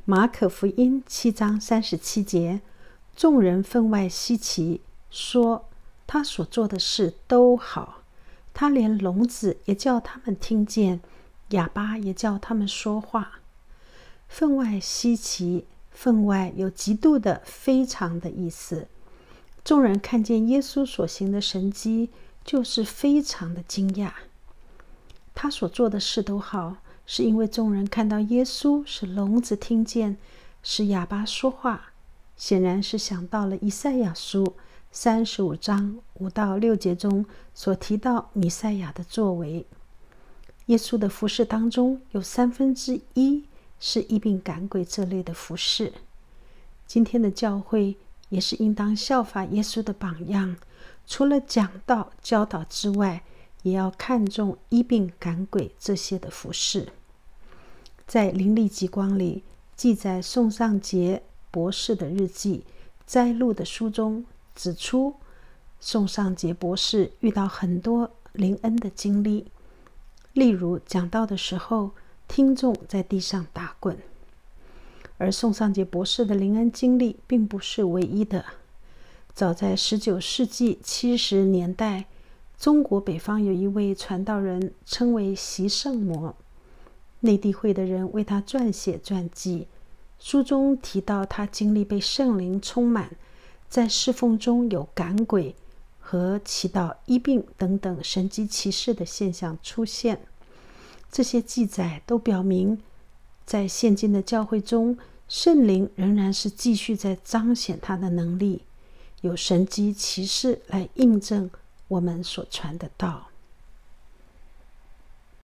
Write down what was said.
马可福音7章37节，众人分外稀奇，说他所做的事都好，他连聋子也叫他们听见，哑巴也叫他们说话。分外稀奇，分外有极度的非常的意思。众人看见耶稣所行的神迹，就是非常的惊讶。他所做的事都好，是因为众人看到耶稣使聋子听见，使哑巴说话，显然是想到了以赛亚书35章5到6节中所提到弥赛亚的作为。耶稣的服事当中有1/3是医病赶鬼这类的服事。今天的教会也是应当效法耶稣的榜样，除了讲道教导之外，也要看重医病赶鬼这些的服事。在灵历极光里记载宋尚杰博士的日记摘录的书中指出，宋尚杰博士遇到很多灵恩的经历，例如讲道的时候听众在地上打滚。而宋尚杰博士的灵恩经历并不是唯一的。早在19世纪70年代，中国北方有一位传道人称为习圣魔，内地会的人为他撰写传记，书中提到他经历被圣灵充满，在侍奉中有赶鬼和祈祷医病等等神迹奇事的现象出现。这些记载都表明，在现今的教会中，圣灵仍然是继续在彰显他的能力，有神迹奇事来印证我们所传的道。